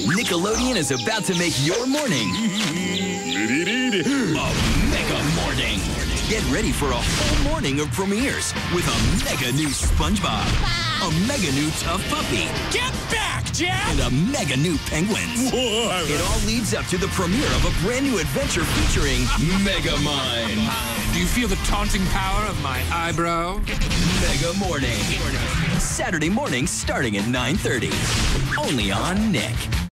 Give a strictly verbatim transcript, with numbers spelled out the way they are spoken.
Nickelodeon is about to make your morning a mega morning. Get ready for a whole morning of premieres with a mega new SpongeBob, a mega new Tough Puppy, Get back, Jack! and a mega new Penguins. It all leads up to the premiere of a brand new adventure featuring Megamind. Do you feel the taunting power of my eyebrow? Mega Morning. Saturday morning starting at nine thirty. Only on Nick.